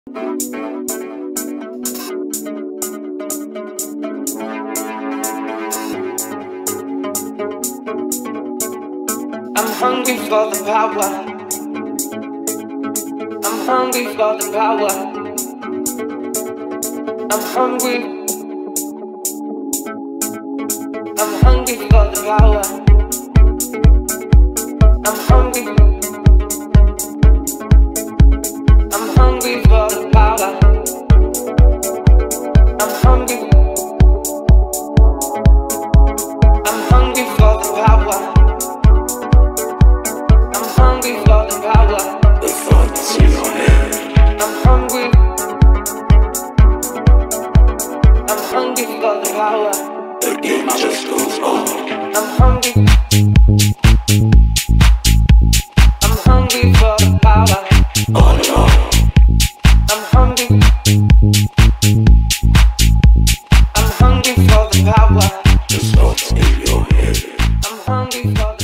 I'm hungry for the power. I'm hungry for the power. I'm hungry. I'm hungry for the power. I'm hungry. I'm hungry for the power. I'm hungry. I'm hungry for the power. I'm hungry for the power. The thoughts in your head. I'm hungry. I'm hungry for the power. The game just goes on. I'm hungry. I'm hungry for the power. On and on. I'm hungry. I'm hungry for the power. The thoughts in your head. I'm hungry for the